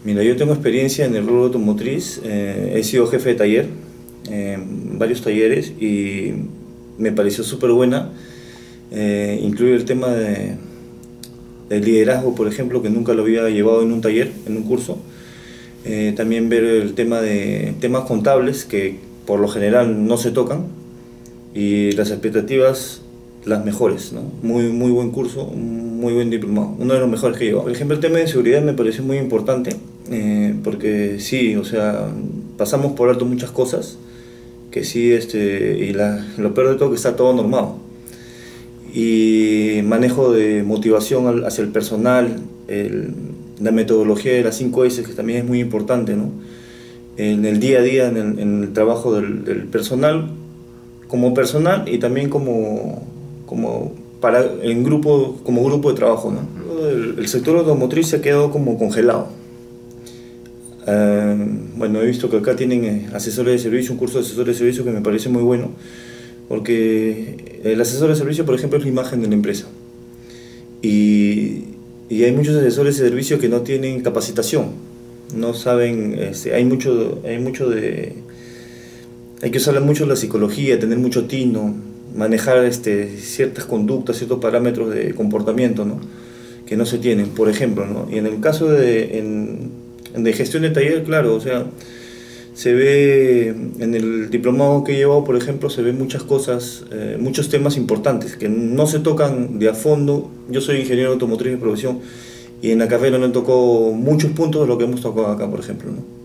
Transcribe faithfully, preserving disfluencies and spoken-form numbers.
Mira, yo tengo experiencia en el rubro automotriz, eh, he sido jefe de taller en varios talleres y me pareció súper buena. Eh, incluye el tema de, del liderazgo, por ejemplo, que nunca lo había llevado en un taller, en un curso. Eh, también ver el tema de temas contables que por lo general no se tocan y las expectativas las mejores, ¿no? Muy, muy buen curso, muy buen diplomado, uno de los mejores que he llevado. Por ejemplo, el tema de seguridad me pareció muy importante, eh, porque sí, o sea, pasamos por alto muchas cosas, que sí, este, y la, lo peor de todo que está todo normado. Y manejo de motivación hacia el personal, el, la metodología de las cinco ese, que también es muy importante, ¿no? En el día a día, en el, en el trabajo del, del personal, como personal y también como, como, para, en grupo, como grupo de trabajo, ¿no? El, el sector automotriz se ha quedado como congelado. Uh, bueno, he visto que acá tienen asesores de servicio, un curso de asesores de servicio que me parece muy bueno, porque el asesor de servicio, por ejemplo, es la imagen de la empresa. Y, y hay muchos asesores de servicio que no tienen capacitación, no saben, este, hay mucho, hay mucho de... Hay que usar mucho la psicología, tener mucho tino, manejar este, ciertas conductas, ciertos parámetros de comportamiento, ¿no? Que no se tienen, por ejemplo, ¿no? Y en el caso de, en, de gestión de taller, claro, o sea, se ve en el diplomado que he llevado, por ejemplo, se ven muchas cosas, eh, muchos temas importantes que no se tocan de a fondo. Yo soy ingeniero automotriz de profesión y en la carrera me tocó muchos puntos de lo que hemos tocado acá, por ejemplo, ¿no?